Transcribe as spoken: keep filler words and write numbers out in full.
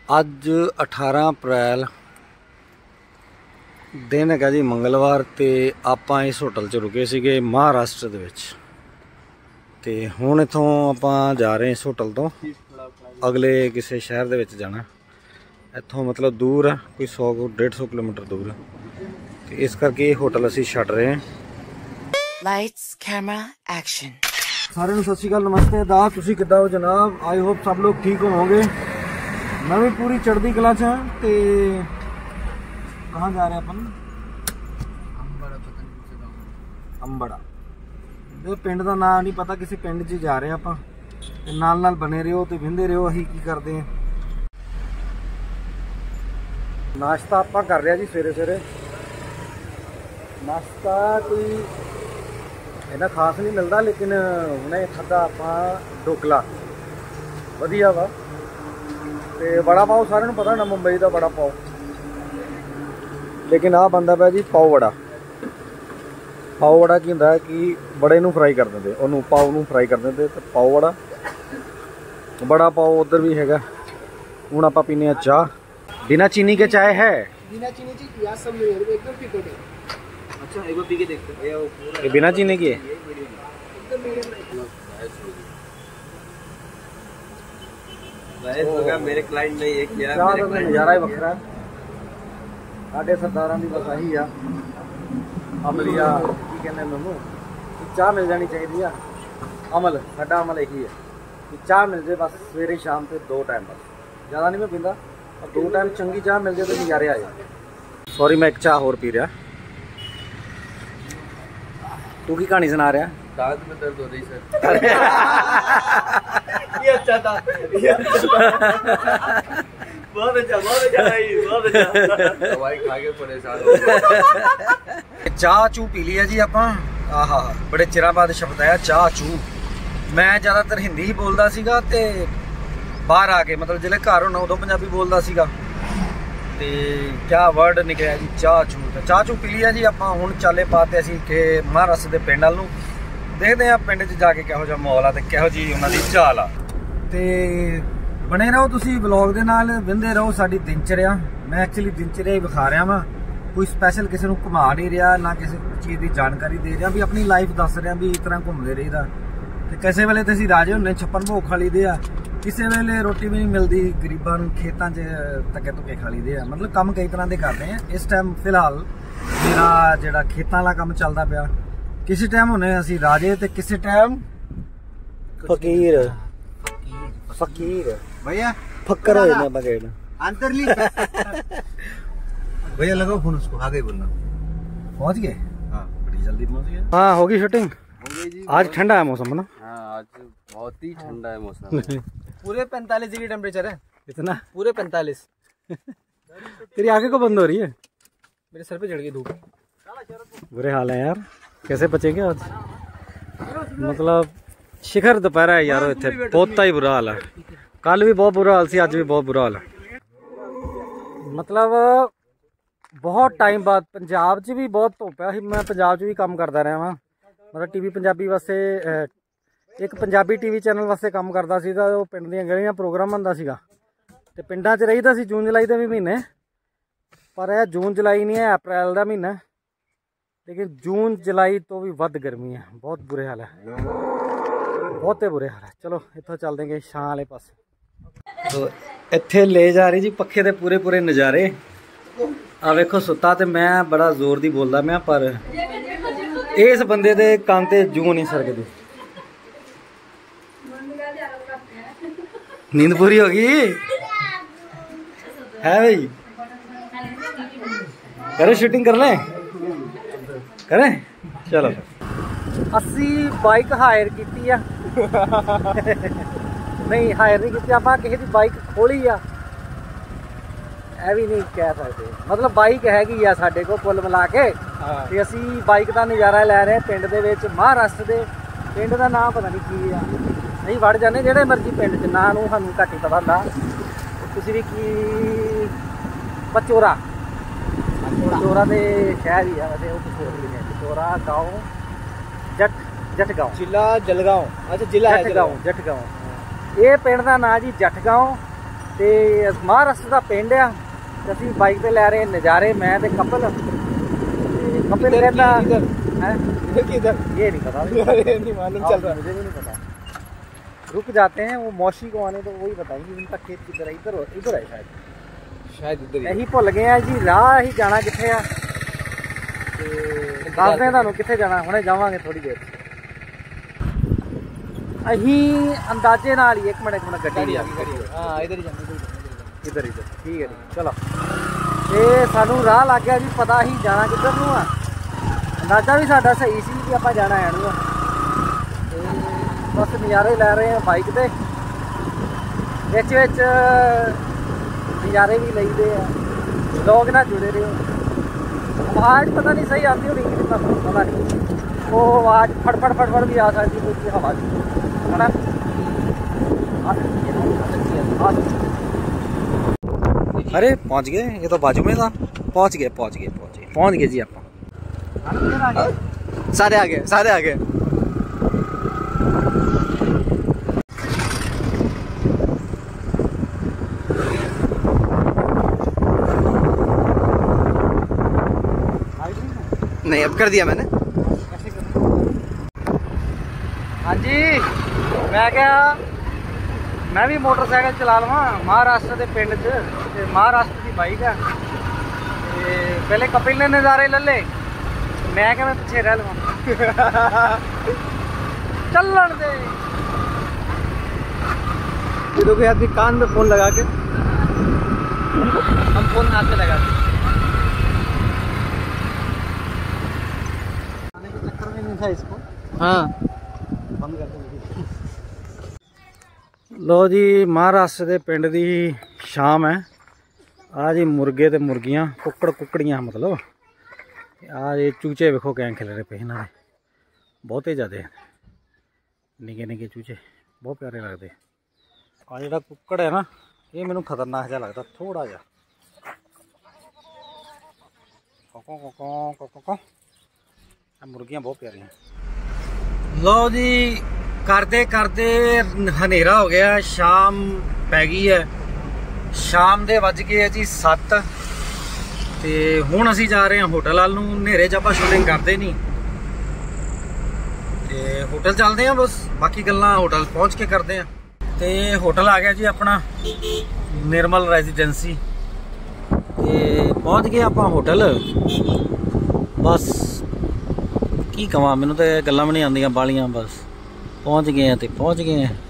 ਅੱਜ अठारह अप्रैल दिन है जी मंगलवार ते आपां इस होटल च रुके सीगे महाराष्ट्र दे विच ते हुण इत्थों आपां जा रहे इस होटल तो अगले किसी शहर दे विच जाना। इत्थों मतलब दूर है कोई सौ डेढ़ सौ किलोमीटर दूर है ते इस करके होटल असीं छड्ड रहे हैं। Lights, camera, action. सारे नूं सत श्री अकाल, नमस्ते दा तुसीं किद्दां हो जनाब। आई होप सब लोग ठीक होवोगे। मैं भी पूरी चढ़दी कला च हां ते कहाँ जा रहे हैं अपन? अंबड़ा दे पिंड का नाम नहीं पता, किसी पिंड च जा रहे हैं आपां ते नाल नाल बने रहो ते विंदे रहो असीं की करते हैं। नाश्ता आपां कर रहे हैं जी सवेरे सवेरे। नाश्ता कोई इन्ना खास नहीं मिलता लेकिन हुणे खादा आपां ढोकला वधिया वा ते बड़ा पाव सारे पता ना मुंबई का बड़ा पाव, लेकिन आ बनता पाया जी पाव वड़ा। पाव वड़ा की होंदा है कि बड़े नूं फ्राई कर देंगे, उन्होंने पाव नूं फ्राई कर देंगे तो पाव वड़ा। बड़ा पाव उधर भी हैगा। हुण आपां पीने चाह, बिना चीनी के चाय है? बिना चीनी की या सब एकदम फिट है। अच्छा एक बार पी के देखते हैं। ये बिना चीनी की है? एकदम मीडियम है। मेरे क्लाइंट ने ये किया, चाह का नज़ारा ही वखरा है। साढ़े सरदारां दी बस आही आ अमलिया की कहने मैनू चाह मिल जानी चाहिए आ। अमल साडा अमल यही है कि चाह मिल जाए बस सवेरे शाम से दो टाइम, बस ज़्यादा नहीं मैं पींदा, और दो टाइम चंगी चाह मिल जाए तो नज़ारे आ जाए। सॉरी मैं एक चाह और पी रहा। तू की कहानी सुना रहा? दांत में दर्द हो रही सर। ये अच्छा था, ये अच्छा था। बहुत अच्छा, बहुत अच्छा भाई, बहुत अच्छा। दवाई खा के परेशान हो। चाह चू पी लिया जी आपां। आहा बड़े चिरां बाद शब्द आया चाह चू। मैं ज़्यादातर हिंदी ही बोलदा सीगा ते बाहर आके मतलब जिले घर होना उदों पंजाबी बोलदा सीगा ते क्या वर्ड निकलिया जी चाह चू। तो चाह चू पी लिया जी आपां। हुण चाले पाते असीं कि महाराष्ट्र दे पिंड वाल नूं देखते हैं पिंड च जाके किहो जिहा माहौल आ ते किहो जी उन्हां दी चाल आ। ते बने रहो तुसी ब्लॉग दे नाल, विंदे रहो साडी दिनचर्या। मैं एक्चुअली दिनचर्या ही विखा रहा वां, कोई स्पैशल किसी नूं घुमा नहीं रहा, ना किसी चीज़ की जानकारी दे रहा, भी अपनी लाइफ दस रहा भी इस तरह घूमते रहीदा। ते किसी वेले ते असीं राजे हुंदे छप्पन भोग खा लईदे आ, किसी वेले रोटी भी नहीं मिलती गरीबां नूं खेतां च धक्के धुक्के खा लईदे आ। मतलब काम कई तरह के करते हैं। इस टाइम फिलहाल मेरा जिहड़ा खेतां वाला काम चलदा पिया। किसी टाइम हुणे असीं राजे ते किसी टाइम फकीर। फकीर भैया फक्कर हो जाने बगैर अंतरली। भैया लगाओ फोन उसको, आगे बोलना। पहुंच गए? हाँ बड़ी जल्दी पहुंच गए। हाँ हो गई शूटिंग। हो गई जी। आज ठंडा है मौसम ना? हाँ आज बहुत ही ठंडा है मौसम। पूरे पैंतालीस डिग्री टेम्परेचर है। इतना? पूरे पैंतालीस। तेरी आंखें को बंद हो रही है। मेरे सर पे चढ़ गई धूप। बुरे हाल है यार, कैसे बचेंगे आज? मतलब शिखर दोपहर है यार, इतने बहुत ही बुरा हाल है। कल भी बहुत बुरा हाल सी, अज भी बहुत बुरा हाल है। मतलब बहुत टाइम बाद पंजाब च भी बहुत धुप है। मैं पंजाब च भी काम करता रहा वहाँ, मतलब टीवी पंजाबी वास्ते एक पंजाबी टीवी चैनल वास्ते काम करता सी। तो पिंड दी गलियां प्रोग्राम होंदा सीगा ते पिंडां च रहीदा सी जून जुलाई दे भी महीने। पर यह जून जुलाई नहीं है, अप्रैल का महीना, लेकिन जून जुलाई तो भी वध गर्मी है। बहुत बुरे हाल है, बहुत ही बुरे हाल है। चलो इत्थों चलते हैं शां वाले पास। तो इत्थे ले जा रही जी पखे दे पूरे पूरे नज़ारे। आ वेखो सुता ते मैं बड़ा जोर दी बोलदा मैं, पर इस बंदे दे कान ते जूं नहीं सरकदी। नींद पूरी हो गई है भाई? करें शूटिंग कर लें? करें चलो। असी बाइक हायर की नहीं हायर नहीं की, आप किसी की बाइक खोली आ यह भी नहीं कह सकते। मतलब बाइक हैगी आ साडे को कुल मिला के ते असी बाइक का नज़ारा लै रहे पिंड दे विच महाराष्ट्र दे। पिंड का नाम पता नहीं की आ, नहीं वड़ जाने जेड़े मर्जी पिंड च, ना नूं सानूं घट ही पता होंदा। तुसीं भी की पचोरा पचोरा दे शहर ही है वैसे, वो कुछ होर नहीं है। पचोरा गाँव जट जट गाँव, जिला जलगांव। अच्छा जिला जट गाँव, जट गाँव। ये पिंड का नाम जी जट गाँव ਤੇ ਮਹਾਰਾਸ਼ਟਰ ਦਾ ਪਿੰਡ ਆ ਤੇ ਅਸੀਂ ਬਾਈਕ ਤੇ ਲੈ ਰਹੇ ਨਜ਼ਾਰੇ ਮੈਂ ਤੇ ਕਪਲ ਤੇ ਕਪਲ ਕਹਿੰਦਾ है किधर ये नहीं पता नहीं मालूम चल रहा मुझे भी नहीं पता रुक जाते हैं वो मौसी को आने तो वही बताएंगे उनका खेत किधर है इधर इधर है शायद शायद इधर ही भुल गए हैं जी राह ही जाना किथे आ ते दस दें तुहानू किथे जाना हुणे जावांगे थोड़ी देर अहीं अंदाजे नाल ही एक मिनट एक मिनट गड्डी हां इधर ही जाना इधर इधर ठीक है चलो ते सानू राह लग गया जी पता ही जाना किधर नूं आ अंदाजा भी साडा सही सी कि आपां जाना है नूं ते बस नज़ारे लै रहे हैं बाइक ते विच विच नज़ारे भी लईदे आ लोग ना जुड़े रहो आवाज़ पता नहीं सही आती होनी कि पता नहीं वो आवाज़ फटफट फटफट भी आ सकती कोई हवा है ना अरे पहुंच गए ये तो बाजू में था पहुंच गए पहुंच गए पहुंच गए पहुंच गए जी आप सारे आ गए सारे आ गए नहीं अब कर दिया मैंने हाँ जी मैं क्या मैं भी मोटरसाइकिल चला लवा महाराष्ट्र के पिंड च महाराष्ट्र की बाइक है पहले कपिल ने नज़ारे ले ले मैं क्या मैं पीछे रह लवा चलन दे देखो आदमी कान में फोन लगा के हम फोन हाथ में लगा के आने के चक्कर में नहीं था इसको हाँ बंद कर दो लो जी महाराष्ट्र के पिंड की शाम है आ जी मुर्गे ते मुर्गियां कुकड़ कुकड़ियां मतलब आ ये चूचे वेखो कैं खिल रहे पे इन्होंने बहुत ही ज़्यादा निके निके चूचे बहुत प्यारे लगते आ जो कुकड़ है ना ये मैनू खतरनाक जहा लगता थोड़ा जा कोको कोको कोको को मुर्गियां बहुत प्यारियां लो जी करते करते हनेरा हो गया शाम पै गई है शाम दे वज गए है जी सत्त ते हुण असीं जा रहे हैं होटल वाल नूं हनेरे च आपां शूटिंग करते नहीं ते होटल चलते हैं बस बाकी गल्लां होटल पहुँच के करते हैं ते होटल आ गया जी अपना निर्मल रेजिडेंसी ते पहुँच गए आपां होटल बस की कवां मैनूं तो गल्लां भी नहीं आंदियां बालियां बस पहुँच गए हैं तो पहुँच गए हैं